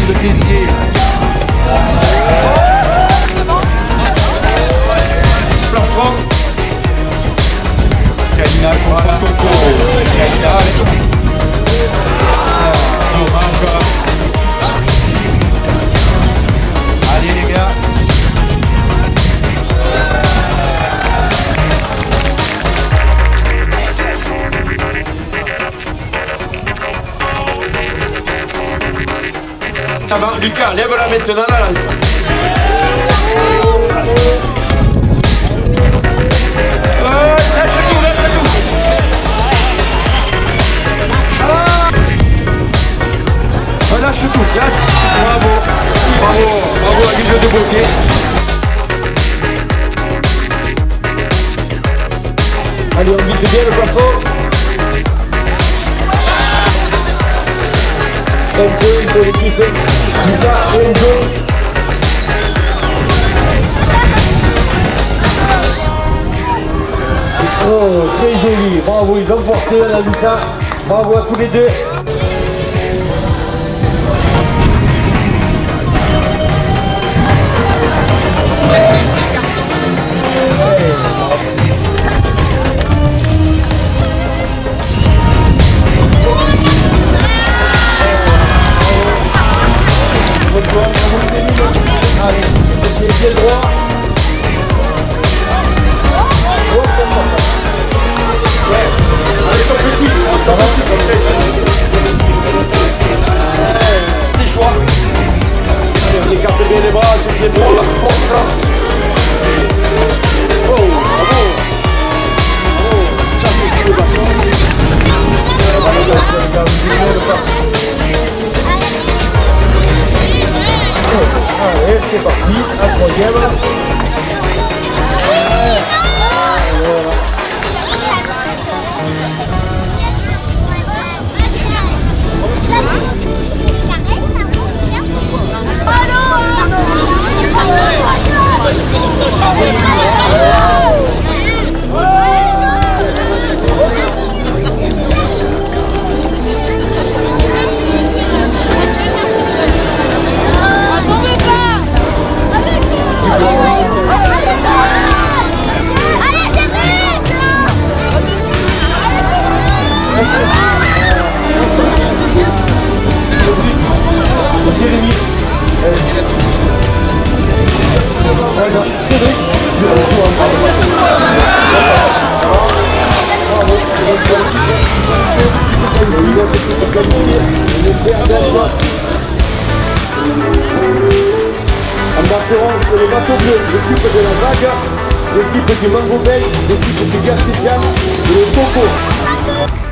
de Béziers. Plafond. Kalina, voilà. Coco. Kalina. Allez les gars. Ça va, Lucas, lève-la maintenant la lance. Lâche tout, lâche tout. Lâche tout, lâche. Bravo, bravo, bravo à Ville de beauté. Allez, on vise bien le plafond. Un peu, il faut les pousser. Lucas, un peu. Oh, très joli. Bravo, ils ont forcé, on a vu ça. Bravo à tous les deux. Allez, pied droit. Ouais. Allez, ton petit. Les choix. Allez, on écarte bien les bras, tous les bras. Oh, bravo. Oh, ça c'est tout le bâton. Allez, c'est parti, un troisième. Voilà. Embarqueront sur le bateau bleu, l'équipe de la vague, l'équipe du mango belge, l'équipe du Garcia et le coco.